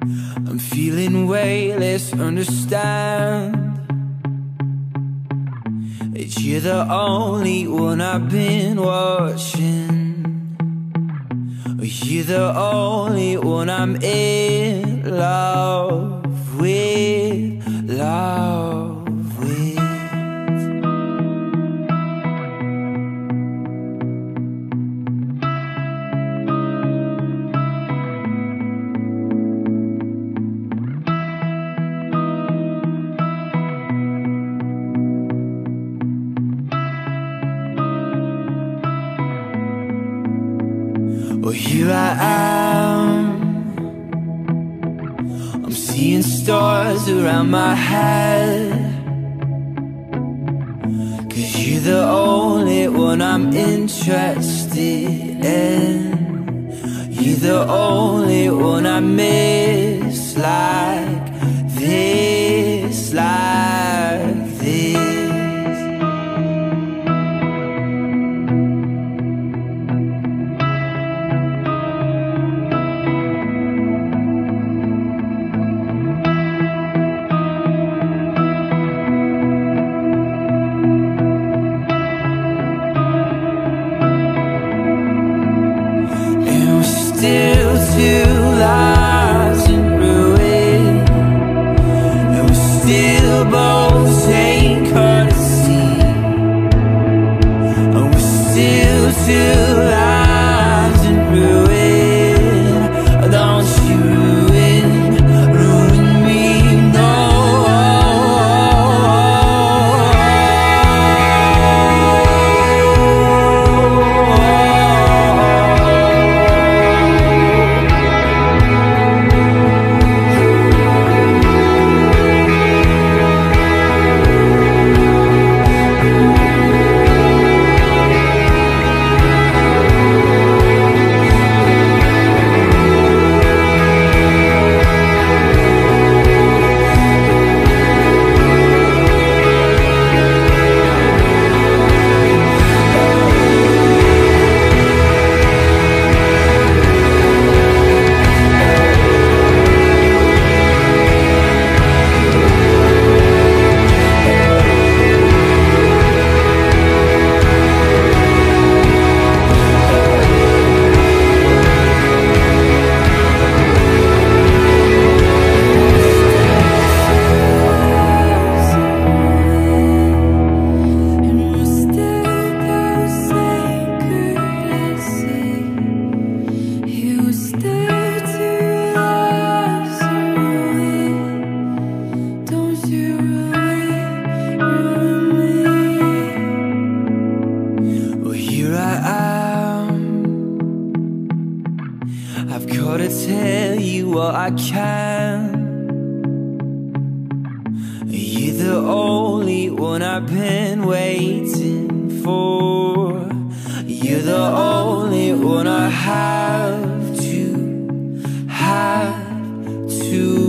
I'm feeling way less understand. You're the only one I've been watching. You're the only one I'm in love with, love with. Well, here I am, I'm seeing stars around my head. 'Cause you're the only one I'm interested in. You're the only one I miss like this, like this. Still two lives in ruin, and we still both take courtesy, and we're still two lives in ruin. Don't you ruin me, no. I've gotta tell you what I can. You're the only one I've been waiting for. You're the only one I have to